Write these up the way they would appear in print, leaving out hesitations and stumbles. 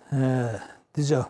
Dgjoj.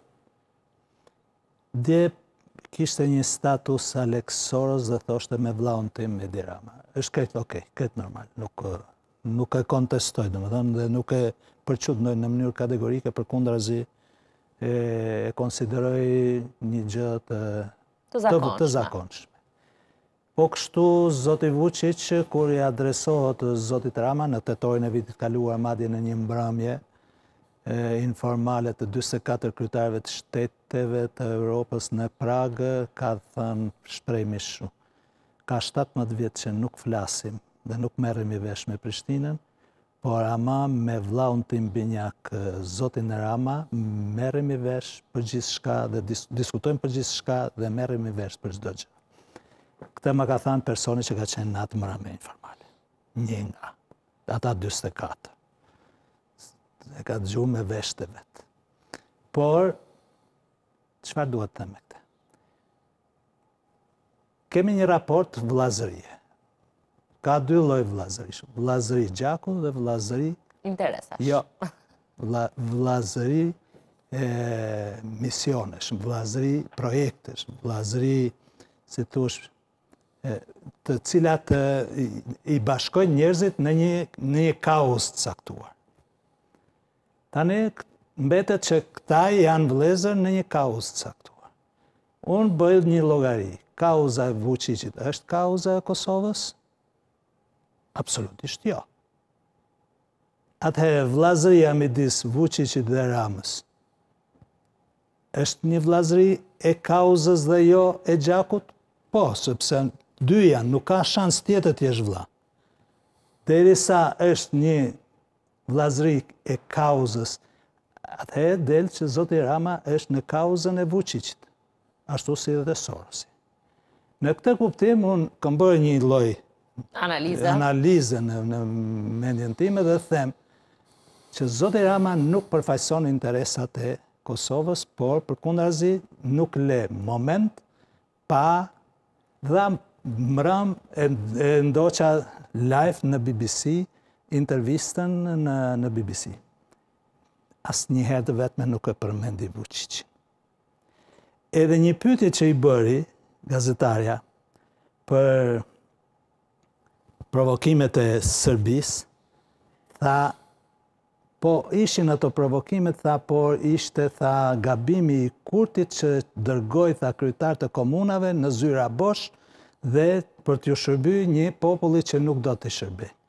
Dje kishte një status Alex Soros dhe thoshte me vllaun tim Edi Rama. Është krejt okej, krejt normal. Nuk e kontestoj, domethënë, dhe nuk e përqudnoj në mënyrë kategorike, përkundrazi e konsideroj një gjë të zakonshme. Po kështu zoti Vuçiç, kur i adresohet zotit Rama në tetorin e vitit kaluar, madje në një mbrëmje informale të 44 kryetarëve të shteteve të Europës në Pragë, ka thënë shprehimi shumë. Ka 17 vjet që nuk flasim dhe nuk merremi vesh me Prishtinën, por ama me vllaun tim binjak zotin Rama merremi vesh për gjithçka dhe diskutojmë për gjithçka dhe merremi vesh për çdo gjë. Këtë më ka thënë personi që ka qenë në atë mbrëmje informale. Një nga ata 44. E ka dëgjuar me veshët e vet. Por çfarë duhet të them me këtë? Kemi një raport vllazërie. Ka dy lloj vllazërish. Vllazëri gjaku dhe vllazëri interesash. Jo. Vllazëri misionesh, vllazëri projektesh, vllazëri, si thush, të cilat i bashkojnë njerëzit në një kauzë të caktuar. Tani mbetet që këta janë vëllezër në një kauzë të caktuar. Unë bëj një llogari. Kauza e Vuçiçit është kauza e Kosovës? Absolutisht jo. Atëherë vllazëria midis Vuçiçit dhe Ramës është një vllazëri e kauzës dhe jo e gjakut? Po, sepse dy janë, nuk ka shans tjetër të jesh vëlla. Derisa është një vllazëri e kauzës, atëherë del që zoti Rama është në kauzën e Vuçiçit, ashtu si edhe Sorosi. Në këtë kuptim, unë kam bërë një lloj analize në mendjen time dhe them që zoti Rama nuk përfaqëson interesat e Kosovës, por përkundrazi nuk le moment pa dha mbrëm e ndoqa live në BBC, intervistën në BBC. Asnjëherë të vetme nuk e përmendi Vuçiçin. Edhe një pyetje që i bëri gazetarja për provokimet e Serbisë, tha, po ishin ato provokimet, tha, por ishte, tha, gabimi i Kurtit që dërgoi, tha, kryetar të komunave në zyra bosh dhe për t'ju shërbyer një populli që nuk do t'i shërbej.